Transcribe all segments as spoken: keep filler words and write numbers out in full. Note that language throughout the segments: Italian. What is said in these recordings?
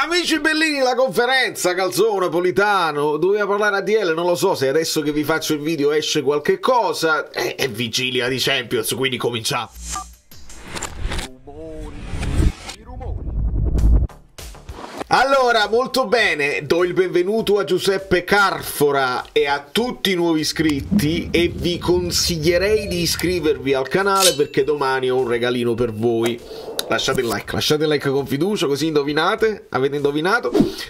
Amici bellini, la conferenza Calzona, Politano, doveva parlare a D L, non lo so se adesso che vi faccio il video esce qualche cosa, è, è vigilia di Champions, quindi cominciamo. Allora, molto bene, do il benvenuto a Giuseppe Carfora e a tutti i nuovi iscritti e vi consiglierei di iscrivervi al canale perché domani ho un regalino per voi. Lasciate il like, lasciate il like con fiducia così indovinate, avete indovinato.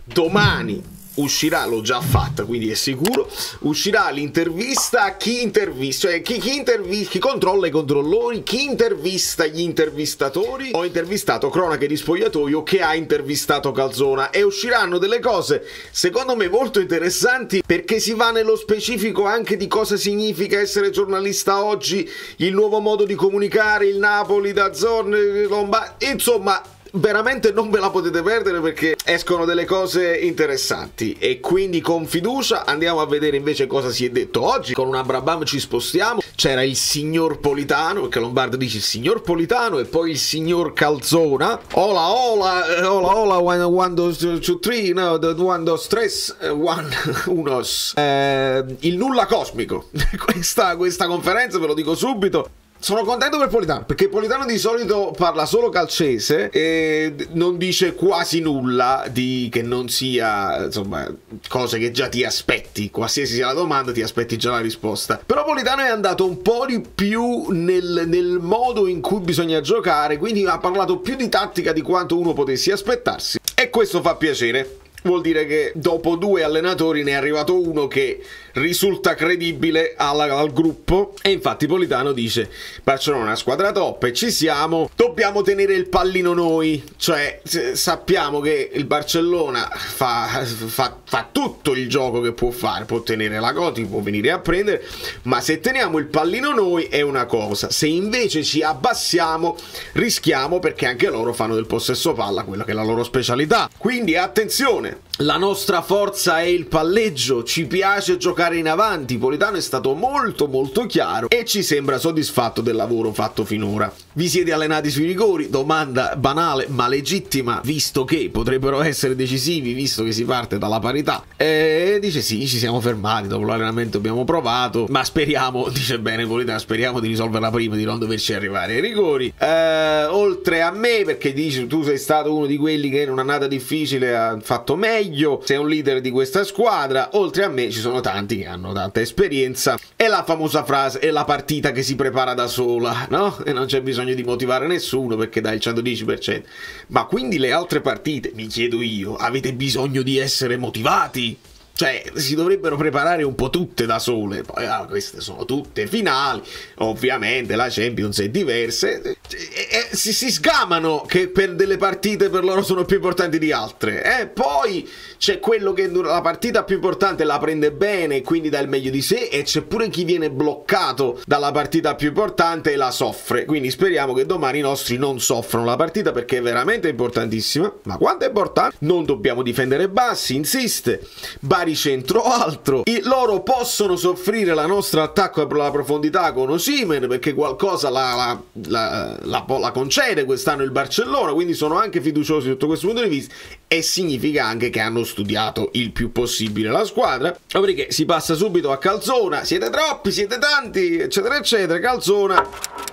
Domani uscirà, l'ho già fatta quindi è sicuro, uscirà l'intervista a chi intervista, cioè chi, chi, intervi chi controlla i controllori, chi intervista gli intervistatori. Ho intervistato Cronache di Spogliatoio che ha intervistato Calzona e usciranno delle cose secondo me molto interessanti perché si va nello specifico anche di cosa significa essere giornalista oggi, il nuovo modo di comunicare, il Napoli da zone, Lombardi, insomma veramente non ve la potete perdere perché escono delle cose interessanti e quindi con fiducia andiamo a vedere invece cosa si è detto oggi. Con una brabam ci spostiamo, c'era il signor Politano, perché Lombardo dice il signor Politano e poi il signor Calzona. Ola ola, ola ola, one, one, two, two, three, no, one, dos, tres, one, unos. Eh, il nulla cosmico. questa, questa conferenza ve lo dico subito. Sono contento per Politano, perché Politano di solito parla solo calcese e non dice quasi nulla di che non sia, insomma, cose che già ti aspetti. Qualsiasi sia la domanda ti aspetti già la risposta. Però Politano è andato un po' di più nel, nel modo in cui bisogna giocare, quindi ha parlato più di tattica di quanto uno potessi aspettarsi. E questo fa piacere. Vuol dire che dopo due allenatori ne è arrivato uno che risulta credibile al, al gruppo e infatti Politano dice Barcellona è una squadra top e ci siamo, dobbiamo tenere il pallino noi, cioè sappiamo che il Barcellona fa, fa, fa tutto il gioco che può fare, può tenere la Coti, può venire a prendere, ma se teniamo il pallino noi è una cosa, se invece ci abbassiamo rischiamo perché anche loro fanno del possesso palla, quella che è la loro specialità, quindi attenzione. La nostra forza è il palleggio, ci piace giocare in avanti. Politano è stato molto molto chiaro e ci sembra soddisfatto del lavoro fatto finora. Vi siete allenati sui rigori? Domanda banale ma legittima, visto che potrebbero essere decisivi, visto che si parte dalla parità. E dice sì, ci siamo fermati, dopo l'allenamento abbiamo provato, ma speriamo, dice bene Politano, speriamo di risolverla prima, di non doverci arrivare ai rigori. Eh, oltre a me, perché dice tu sei stato uno di quelli che in un'annata difficile ha fatto meglio, sei un leader di questa squadra, oltre a me ci sono tanti che hanno tanta esperienza e la famosa frase è la partita che si prepara da sola, no? E non c'è bisogno di motivare nessuno perché dai il centodieci per cento, ma quindi le altre partite, mi chiedo io, avete bisogno di essere motivati? Cioè, si dovrebbero preparare un po' tutte da sole, poi ah, queste sono tutte finali, ovviamente la Champions è diversa, e, e, si, si sgamano che per delle partite per loro sono più importanti di altre, eh? Poi c'è quello che la partita più importante la prende bene, quindi dà il meglio di sé, e c'è pure chi viene bloccato dalla partita più importante e la soffre, quindi speriamo che domani i nostri non soffrano la partita perché è veramente importantissima, ma quanto è importante? Non dobbiamo difendere bassi, insiste, Bari centro altro, I, loro possono soffrire la nostra attacco alla profondità con Osimhen perché qualcosa la, la, la, la, la concede quest'anno il Barcellona, quindi sono anche fiduciosi sotto questo punto di vista e significa anche che hanno studiato il più possibile la squadra. Dopodiché si passa subito a Calzona, siete troppi, siete tanti, eccetera eccetera. Calzona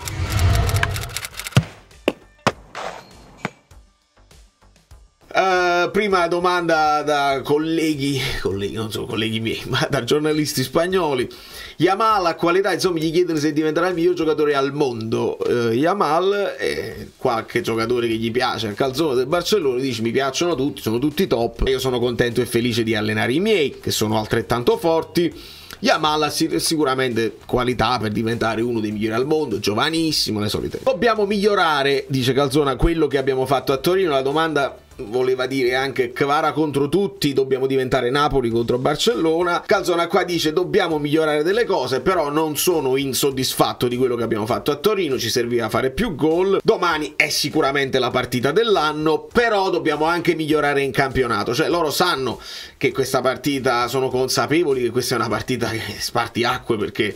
Uh, prima domanda da colleghi, colleghi, non so, colleghi miei, ma da giornalisti spagnoli. Yamal a qualità, insomma, gli chiedono se diventerà il miglior giocatore al mondo. Uh, Yamal e qualche giocatore che gli piace al Calzona del Barcellona dice mi piacciono tutti, sono tutti top. Io sono contento e felice di allenare i miei, che sono altrettanto forti. Yamal ha sicuramente qualità per diventare uno dei migliori al mondo, giovanissimo, le solite. Dobbiamo migliorare, dice Calzona, quello che abbiamo fatto a Torino. La domanda voleva dire anche Kvara contro tutti, dobbiamo diventare Napoli contro Barcellona. Calzona qua dice dobbiamo migliorare delle cose, però non sono insoddisfatto di quello che abbiamo fatto a Torino, ci serviva fare più gol, domani è sicuramente la partita dell'anno, però dobbiamo anche migliorare in campionato, cioè loro sanno che questa partita, sono consapevoli che questa è una partita che spartiacque perché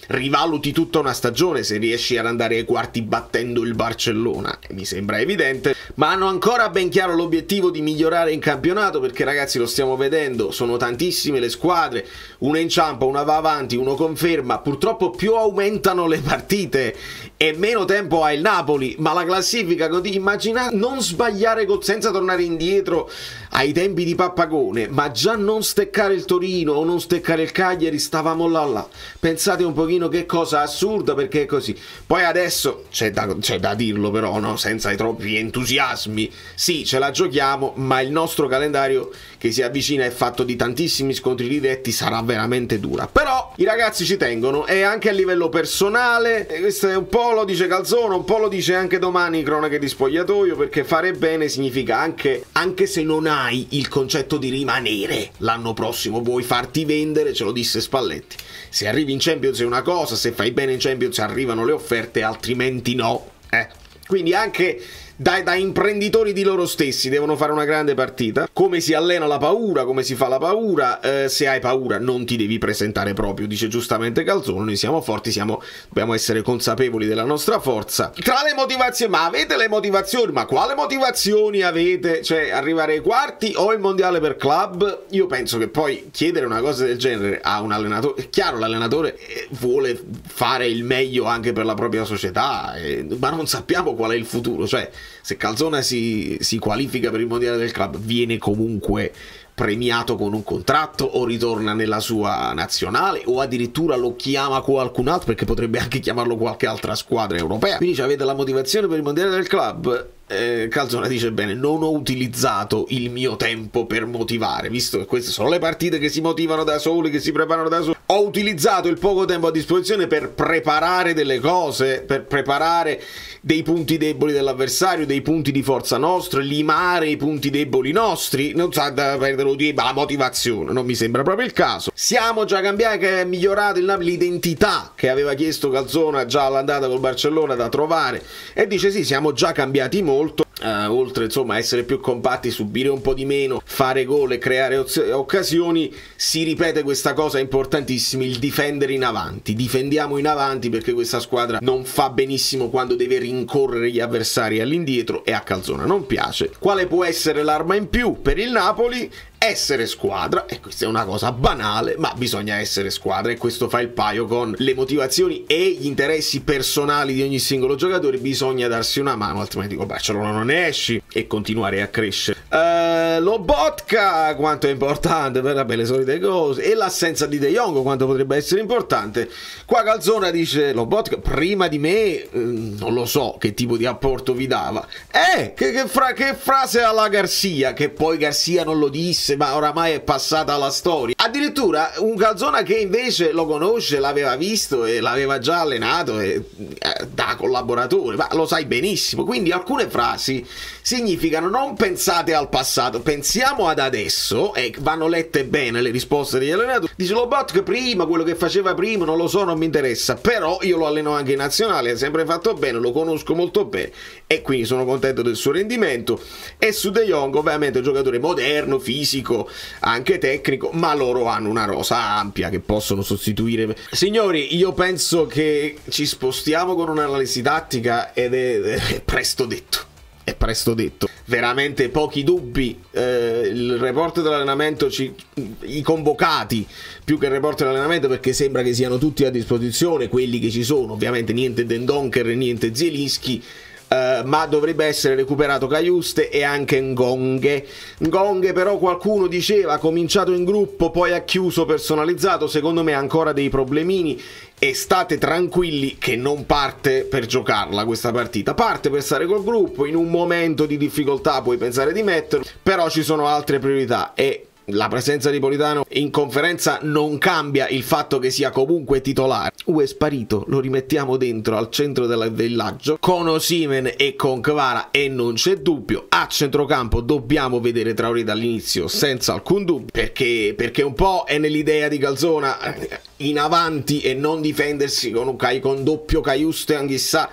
rivaluti tutta una stagione se riesci ad andare ai quarti battendo il Barcellona, mi sembra evidente, ma hanno ancora ben chiaro l'obiettivo di migliorare in campionato, perché ragazzi, lo stiamo vedendo, sono tantissime le squadre, una inciampa, una va avanti, uno conferma, purtroppo più aumentano le partite e meno tempo ha il Napoli, ma la classifica, immaginate, non sbagliare senza tornare indietro ai tempi di Pappagone, ma già non steccare il Torino o non steccare il Cagliari, stavamo là là. Pensate un pochino che cosa assurda, perché è così. Poi adesso c'è da, c'è da dirlo però, no? Senza troppi entusiasmi, sì, ce la giochiamo, ma il nostro calendario che si avvicina è fatto di tantissimi scontri diretti, sarà veramente dura. Però i ragazzi ci tengono, e anche a livello personale, questo è un po' lo dice Calzona, un po' lo dice anche domani Cronache di Spogliatoio, perché fare bene significa anche, anche se non hai il concetto di rimanere l'anno prossimo, vuoi farti vendere, ce lo disse Spalletti. Se arrivi in Champions è una cosa, se fai bene in Champions arrivano le offerte, altrimenti no. Eh. Quindi anche da, da imprenditori di loro stessi devono fare una grande partita. Come si allena la paura, come si fa la paura, eh, se hai paura non ti devi presentare proprio, dice giustamente Calzone, noi siamo forti, siamo, dobbiamo essere consapevoli della nostra forza. Tra le motivazioni, ma avete le motivazioni? Ma quale motivazioni avete? Cioè, arrivare ai quarti o il mondiale per club? Io penso che poi chiedere una cosa del genere a un allenatore, è chiaro, l'allenatore vuole fare il meglio anche per la propria società, eh, ma non sappiamo qual è il futuro. Cioè, se Calzona si, si qualifica per il mondiale del club, viene comunque premiato con un contratto o ritorna nella sua nazionale, o addirittura lo chiama qualcun altro, perché potrebbe anche chiamarlo qualche altra squadra europea. Quindi avete la motivazione per il mondiale del club? Eh, Calzona dice bene, non ho utilizzato il mio tempo per motivare, visto che queste sono le partite che si motivano da soli, che si preparano da soli. Ho utilizzato il poco tempo a disposizione per preparare delle cose, per preparare dei punti deboli dell'avversario, dei punti di forza nostri, limare i punti deboli nostri. Non sa da perdere la motivazione, non mi sembra proprio il caso. Siamo già cambiati, che è migliorato l'identità che aveva chiesto Calzona già all'andata col Barcellona da trovare, e dice sì, siamo già cambiati molto. Uh, oltre insomma a essere più compatti, subire un po' di meno, fare gol e creare occasioni, si ripete questa cosa importantissima, il difendere in avanti. Difendiamo in avanti, perché questa squadra non fa benissimo quando deve rincorrere gli avversari all'indietro, e a Calzona non piace. Quale può essere l'arma in più per il Napoli? Essere squadra, e questa è una cosa banale, ma bisogna essere squadra, e questo fa il paio con le motivazioni e gli interessi personali di ogni singolo giocatore. Bisogna darsi una mano, altrimenti con Barcellona non ne esci, e continuare a crescere. Uh, Lobotka quanto è importante, per vabbè, le solite cose, e l'assenza di De Jong quanto potrebbe essere importante. Qua Calzona dice Lobotka prima di me, eh, non lo so che tipo di apporto vi dava. Eh, che, che, fra, che frase alla Garcia, che poi Garcia non lo disse, ma oramai è passata alla storia. Addirittura un Calzona che invece lo conosce, l'aveva visto e l'aveva già allenato, e, eh, da collaboratore, ma lo sai benissimo. Quindi alcune frasi significano non pensate al passato, pensiamo ad adesso, e vanno lette bene le risposte degli allenatori. Dice Lobotka prima, quello che faceva prima non lo so, non mi interessa, però io lo alleno anche in nazionale, ha sempre fatto bene, lo conosco molto bene, e quindi sono contento del suo rendimento. E su De Jong ovviamente giocatore moderno, fisico, anche tecnico, ma loro hanno una rosa ampia che possono sostituire. Signori, io penso che ci spostiamo con un'analisi tattica, ed è, è presto detto. È presto detto, veramente pochi dubbi. Eh, il report dell'allenamento, ci, i convocati più che il report dell'allenamento, perché sembra che siano tutti a disposizione, quelli che ci sono, ovviamente niente Dendoncker e niente Zielinski. Uh, ma dovrebbe essere recuperato Cajuste e anche Ngonghe. Ngonghe però qualcuno diceva ha cominciato in gruppo, poi ha chiuso personalizzato, secondo me ha ancora dei problemini, e state tranquilli che non parte per giocarla questa partita, parte per stare col gruppo. In un momento di difficoltà puoi pensare di metterlo, però ci sono altre priorità, e la presenza di Politano in conferenza non cambia il fatto che sia comunque titolare. U è sparito, lo rimettiamo dentro al centro del villaggio con Osimhen e con Kvara, e non c'è dubbio. A centrocampo dobbiamo vedere Traoré dall'inizio senza alcun dubbio, perché, perché un po' è nell'idea di Calzona in avanti e non difendersi con un con doppio Cajuste, Anghissà.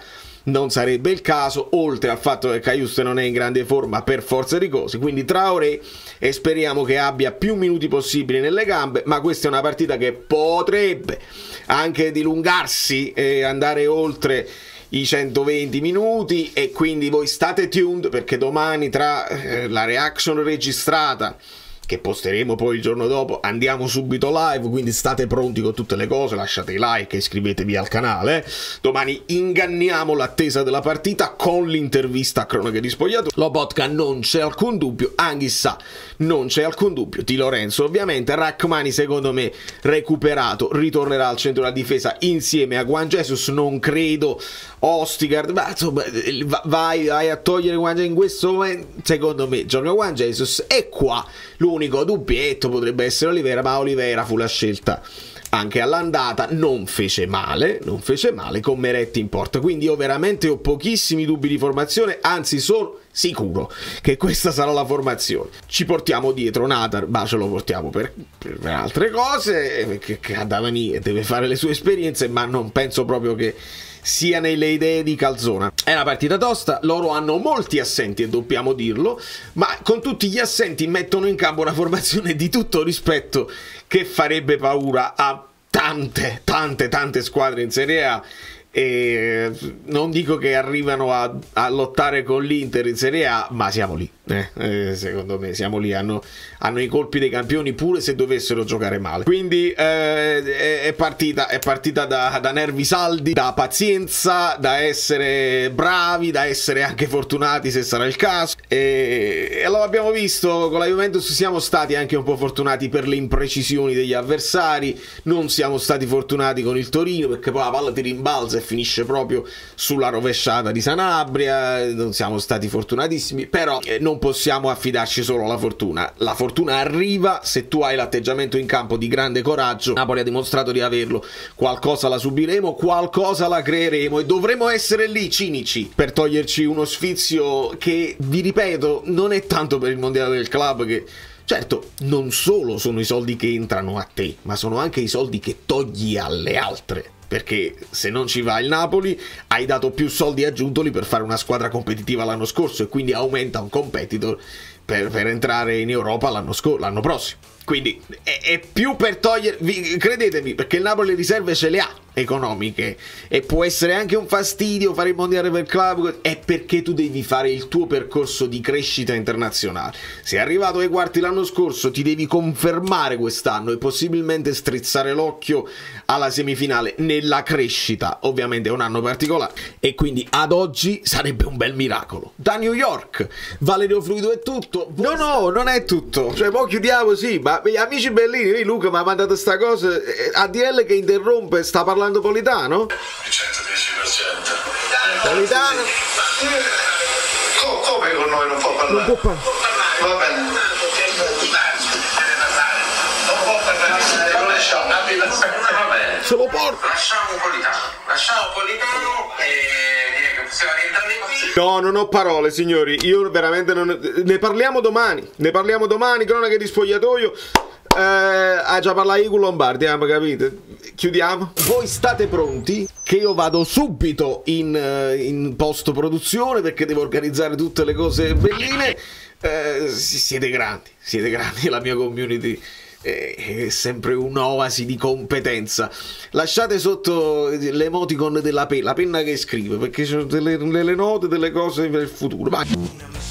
non sarebbe il caso, oltre al fatto che Cajuste non è in grande forma per forza di cose, quindi Traoré, e speriamo che abbia più minuti possibili nelle gambe, ma questa è una partita che potrebbe anche dilungarsi e andare oltre i centoventi minuti, e quindi voi state tuned, perché domani, tra eh, la reaction registrata che posteremo poi il giorno dopo, andiamo subito live, quindi state pronti con tutte le cose, lasciate i like e iscrivetevi al canale. Domani inganniamo l'attesa della partita con l'intervista a Cronache di Spogliatoio. Lobotka non c'è alcun dubbio, Anghissà non c'è alcun dubbio, Di Lorenzo ovviamente, Rachmani secondo me recuperato, ritornerà al centro della difesa insieme a Juan Jesus, non credo Ostigard, ma insomma vai, vai a togliere Juan Jesus in questo momento, secondo me gioca Juan Jesus, e qua l'unico dubbietto potrebbe essere Oliveira, ma Oliveira fu la scelta anche all'andata, non fece male, non fece male con Meret in porta, quindi io veramente ho pochissimi dubbi di formazione, anzi sono sicuro che questa sarà la formazione. Ci portiamo dietro Natar, ma ce lo portiamo per, per altre cose, che, che Adamani deve fare le sue esperienze, ma non penso proprio che sia nelle idee di Calzona. È una partita tosta, loro hanno molti assenti e dobbiamo dirlo, ma con tutti gli assenti mettono in campo una formazione di tutto rispetto che farebbe paura a tante, tante, tante squadre in Serie A. E non dico che arrivano a, a lottare con l'Inter in Serie A, ma siamo lì, eh, eh, secondo me siamo lì, hanno, hanno i colpi dei campioni pure se dovessero giocare male, quindi eh, è, è partita, è partita da, da nervi saldi, da pazienza, da essere bravi, da essere anche fortunati se sarà il caso, e, e lo abbiamo visto con la Juventus, siamo stati anche un po' fortunati per le imprecisioni degli avversari, non siamo stati fortunati con il Torino perché poi la palla ti rimbalza e finisce proprio sulla rovesciata di Sanabria, non siamo stati fortunatissimi, però eh, non possiamo affidarci solo alla fortuna, la fortuna arriva se tu hai l'atteggiamento in campo di grande coraggio. Napoli ha dimostrato di averlo, qualcosa la subiremo, qualcosa la creeremo e dovremo essere lì cinici per toglierci uno sfizio che, vi ripeto, non è tanto per il mondiale del club, che certo non solo sono i soldi che entrano a te, ma sono anche i soldi che togli alle altre, perché se non ci va il Napoli hai dato più soldi aggiuntoli per fare una squadra competitiva l'anno scorso, e quindi aumenta un competitor per, per entrare in Europa l'anno l'anno prossimo, quindi è, è più per togliervi, credetemi, perché il Napoli le riserve ce le ha economiche e può essere anche un fastidio fare il mondiale per club, è perché tu devi fare il tuo percorso di crescita internazionale. Sei arrivato ai quarti l'anno scorso, ti devi confermare quest'anno e possibilmente strizzare l'occhio alla semifinale nella crescita. Ovviamente è un anno particolare e quindi ad oggi sarebbe un bel miracolo. Da New York, Valerio Fluido è tutto? No, no, non è tutto, cioè poi chiudiamo, sì, ma amici bellini, lì Luca mi ha mandato sta cosa, A D L che interrompe, sta parlando Politano? centodieci per cento. Politano? Co come con noi non può parlare? Non può parlare. Va bene. Non può parlare, lo lasciamo. Va bene. Se lo porta. Lasciamo Politano. Lasciamo Politano e direi che possiamo rientrare qui. No, non ho parole, signori. Io veramente non... Ne parliamo domani. Ne parliamo domani, cronache di spogliatoio. Eh, ha già parlato io con Lombardi, eh, capite? Chiudiamo. Voi state pronti? Che io vado subito in, in post produzione perché devo organizzare tutte le cose belline. Eh, siete grandi, siete grandi, la mia community è sempre un'oasi di competenza. Lasciate sotto l'emoticon della penna, la penna che scrive, perché ci sono delle, delle note, delle cose per il futuro. Vai.